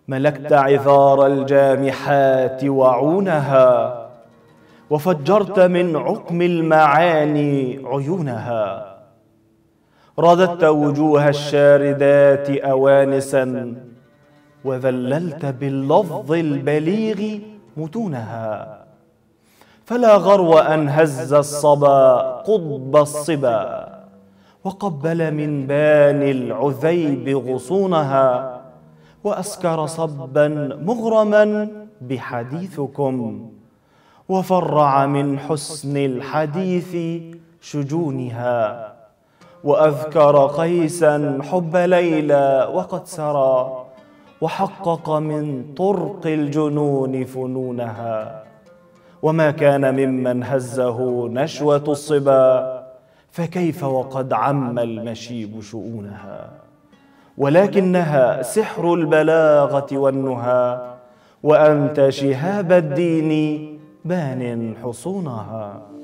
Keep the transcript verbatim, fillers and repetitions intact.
ملكت عذار الجامحات وعونها، وفجرت من عقم المعاني عيونها. رددت وجوه الشاردات أوانسا، وذللت باللفظ البليغ متونها. فلا غرو أن هز الصبا قطب الصبا، وقبل من بان العذيب غصونها، وأسكر صبا مغرما بحديثكم، وفرع من حسن الحديث شجونها. وأذكر قيسا حب ليلى وقد سرى، وحقق من طرق الجنون فنونها. وما كان ممن هزه نشوة الصبا، فكيف وقد عم المشيب شؤونها. ولكنها سحر البلاغة والنهى، وأنت شهاب الدين بان حصونها.